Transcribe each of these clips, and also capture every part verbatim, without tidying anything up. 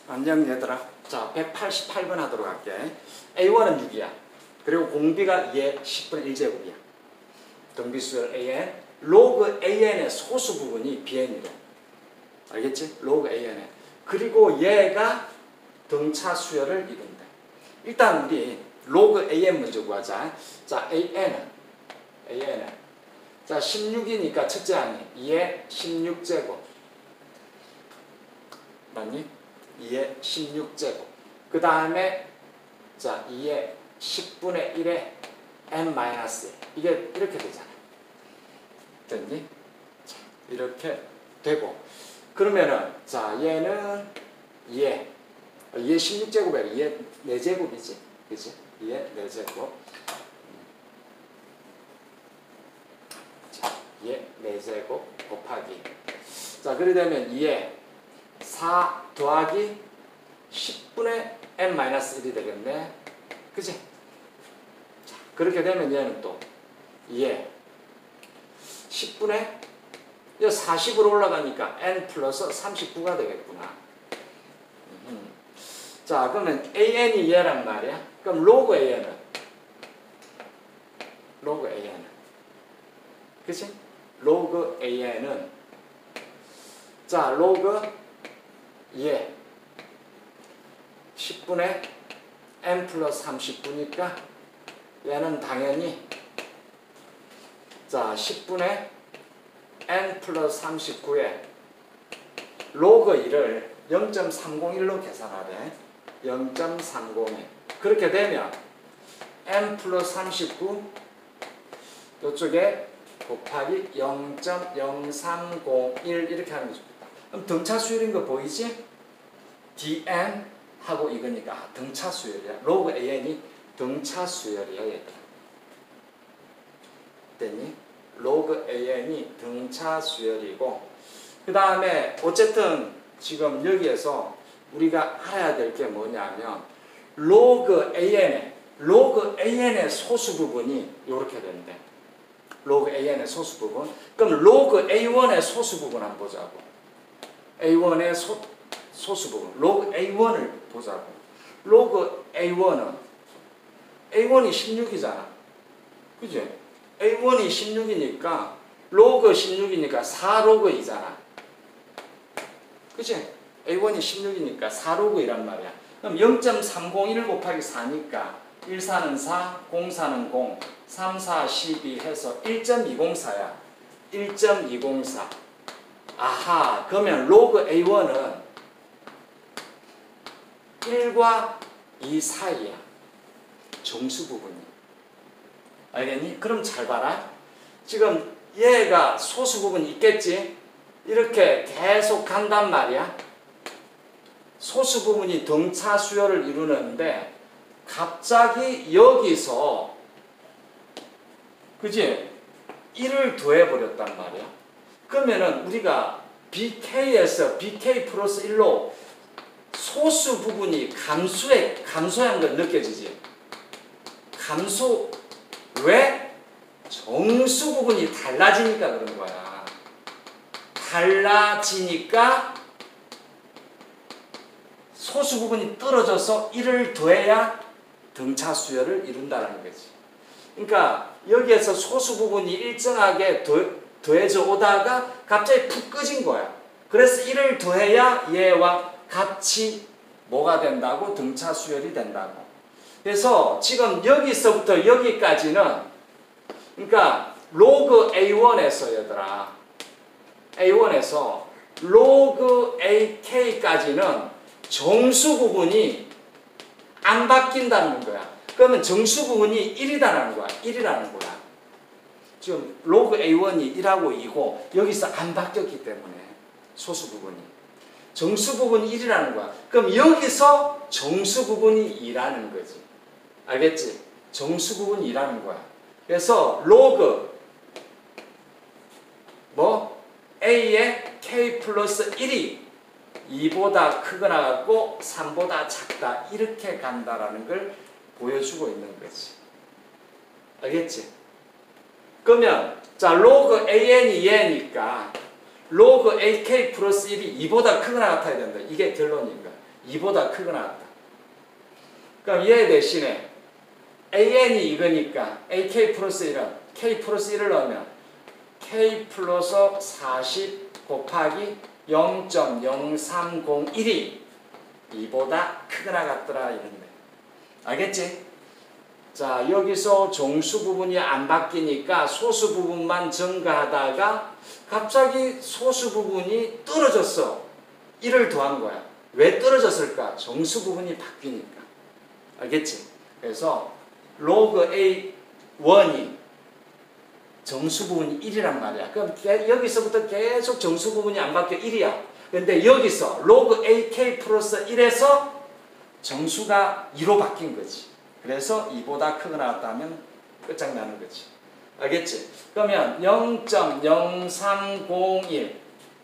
안녕 얘들아. 자, 백팔십팔 번 하도록 할게. 에이원은 육이야. 그리고 공비가 얘 십분의 일 제곱이야. 등비수열 에이엔. 로그 에이엔의 소수 부분이 비엔이래. 알겠지? 로그 에이엔에. 그리고 얘가 등차 수열을 이룬다. 일단 우리 로그 에이엔 먼저 구하자. 자, 에이엔은 에이엔은 자, 십육이니까 첫째 항이 이의 십육 제곱. 맞니? 이의 십육 제곱. 그 다음에 자, 이의 십분의 일의 n 마이너스 이게 이렇게 되잖아. 됐니? 자, 이렇게 되고. 그러면은 자, 얘는 이의 이의 십육 제곱에 이의 네 제곱이지. 그치? 이의 네 제곱. 자, 이의 네 제곱 곱하기. 자, 그래 되면 이의 사 더하기 십분의 n 마이너스 일이 되겠네. 그치? 자, 그렇게 되면 얘는 또 이의 십분의 사십으로 올라가니까 n 플러스 삼십구가 되겠구나. 음. 자, 그러면 에이엔이 얘란 말이야. 그럼 로그 에이엔은 로그 에이엔은 그치? 로그 에이엔은 자, 로그 얘 십분의 n 플러스 삼십구니까 얘는 당연히 자, 십분의 n 플러스 삼십구에 로그 일을 영 점 삼공일로 계산하래. 영 점 삼공일. 그렇게 되면 n 플러스 삼십구 이쪽에 곱하기 영 점 영삼공일 이렇게 하는 거죠. 그럼 등차 수열인 거 보이지? 디엔 하고 이거니까 아, 등차 수열이야. 로그 에이엔이 등차 수열이야. 얘들아. 됐니? 로그 에이엔이 등차 수열이고, 그 다음에 어쨌든 지금 여기에서 우리가 알아야 될 게 뭐냐면 로그 에이엔의 로그 에이엔의 소수 부분이 이렇게 된대. 로그 에이엔의 소수 부분. 그럼 로그 에이원의 소수 부분 한번 보자고. 에이원의 소, 소수 부분. 로그 에이원을 보자고. 로그 에이원은 에이원이 십육이잖아. 그지? 에이원이 십육이니까 로그 십육이니까 사 로그이잖아. 그치? 에이원이 십육이니까 사 로그이란 말이야. 그럼 영 점 삼공일 곱하기 사니까 일, 사는 사, 공, 사는 공, 삼, 사, 십이 해서 일 점 이공사야. 일 점 이공사. 아하, 그러면 로그 에이원은 일과 이 사이야. 정수 부분이. 알겠니? 그럼 잘 봐라. 지금 얘가 소수 부분이 있겠지? 이렇게 계속 간단 말이야. 소수 부분이 등차 수열을 이루는데 갑자기 여기서 그지? 일을 더해버렸단 말이야. 그러면은 우리가 비케이에서 비케이 플러스 일로 소수 부분이 감소해, 감소한 건 느껴지지? 감소, 왜? 정수 부분이 달라지니까 그런 거야. 달라지니까 소수 부분이 떨어져서 일을 더해야 등차 수열을 이룬다는 거지. 그러니까 여기에서 소수 부분이 일정하게 더, 더해져 오다가 갑자기 푹 꺼진 거야. 그래서 일을 더해야 얘와 같이 뭐가 된다고? 등차 수열이 된다고. 그래서 지금 여기서부터 여기까지는 그러니까 로그 에이원에서 얘들아 에이원에서 로그 에이케이까지는 정수 부분이 안 바뀐다는 거야. 그러면 정수 부분이 일이라는 거야. 일이라는 거야. 지금 로그 에이원이 일하고 이고 여기서 안 바뀌었기 때문에 소수 부분이. 정수 부분이 일이라는 거야. 그럼 여기서 정수 부분이 이라는 거지. 알겠지? 정수 부분이 이라는 거야. 그래서 로그 뭐 A의 K 플러스 일이 이보다 크거나 같고 삼보다 작다 이렇게 간다라는 걸 보여주고 있는 거지. 알겠지? 그러면 자 로그 에이엔이 얘니까 로그 에이케이 플러스 일이 이보다 크거나 같아야 된다. 이게 결론인 거야. 이보다 크거나 같다. 그럼 얘 대신에 에이엔이 이거니까 에이케이 플러스 일은 K 플러스 일을 넣으면 K 플러스 사십 곱하기 영 점 영삼공일이 이보다 크거나 같더라 이런데. 알겠지? 자, 여기서 정수 부분이 안 바뀌니까 소수 부분만 증가하다가 갑자기 소수 부분이 떨어졌어. 일을 더한 거야. 왜 떨어졌을까? 정수 부분이 바뀌니까. 알겠지? 그래서 로그 에이 원이 정수 부분이 일이란 말이야. 그럼 여기서부터 계속 정수 부분이 안 바뀌어 일이야. 근데 여기서 로그 에이케이 플러스 일에서 정수가 이로 바뀐 거지. 그래서 이보다 크거나 같다면 끝장나는 거지. 알겠지? 그러면 영 점 영삼공일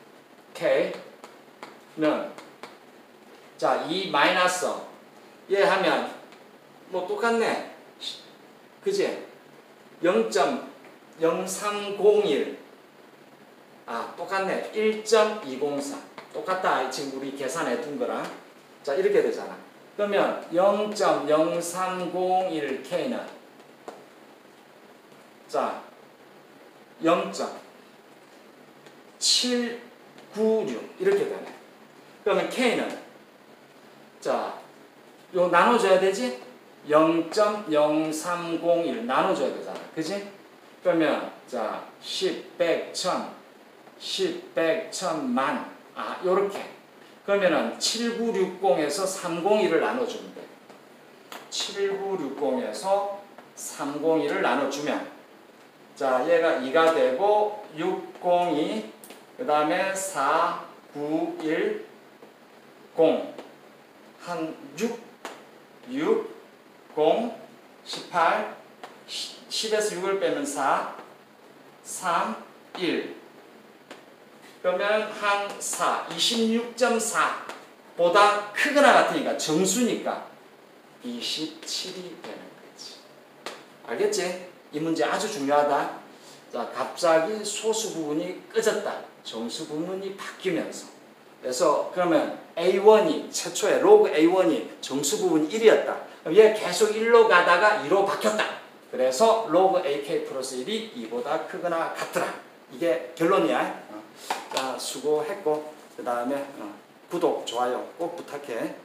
K는 자, 이 마이너스 얘 하면 뭐 똑같네. 그지? 영 점 영삼공일 아, 똑같네. 일 점 이공사 똑같다. 지금 우리 계산해 둔 거랑. 자, 이렇게 되잖아. 그러면 영 점 영삼공일 K는 자, 영 점 칠구육 이렇게 되네. 그러면 K는 자, 요 나눠줘야 되지? 영 점 영삼공일 나눠줘야 되잖아. 그지? 그러면 자, 십, 백, 천 십, 백, 천, 만 아, 요렇게 그러면은 칠구육공에서 삼공일을 나눠주면 돼. 칠구육공에서 삼공일을 나눠주면 자, 얘가 이가 되고 육공이 그 다음에 사구일공 한 육, 육, 공, 십팔, 십에서 육을 빼면 사, 삼, 일 그러면 한 사, 이십육 점 사 보다 크거나 같으니까 정수니까 이십칠이 되는 거지. 알겠지? 이 문제 아주 중요하다. 자, 갑자기 소수 부분이 꺼졌다. 정수 부분이 바뀌면서. 그래서 그러면 에이 원이 최초에 로그 에이 원이 정수 부분이 일이었다. 그럼 얘 계속 일로 가다가 이로 바뀌었다. 그래서 로그 에이케이 플러스 일이 이보다 크거나 같더라. 이게 결론이야. 자, 수고했고 그 다음에 어, 구독, 좋아요 꼭 부탁해.